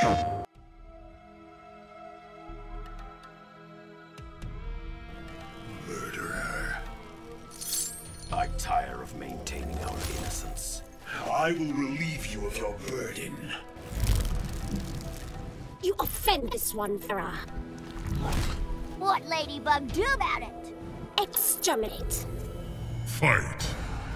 Murderer. I tire of maintaining our innocence. I will relieve you of your burden. You offend this one, Farah. What Ladybug do about it? Exterminate. Fight.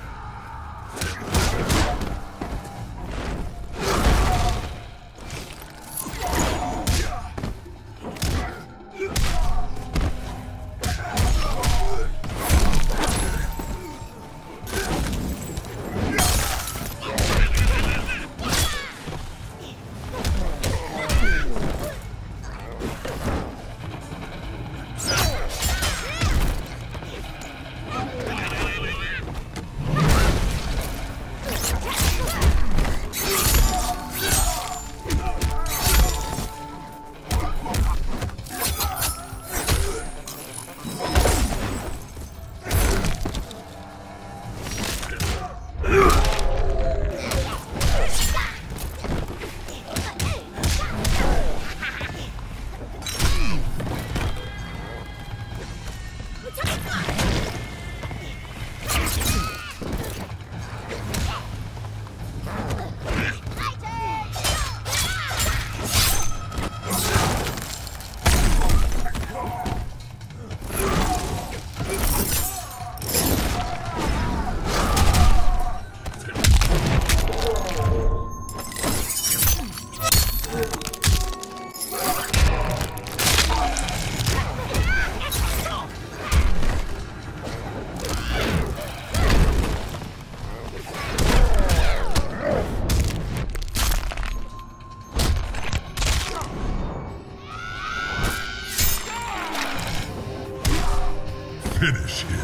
Finish him.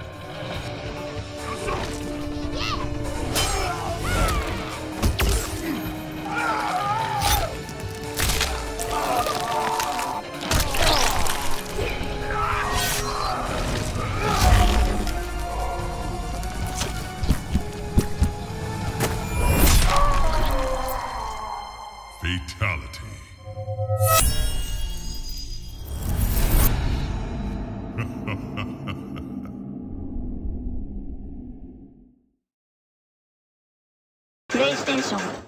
Fatality. PlayStation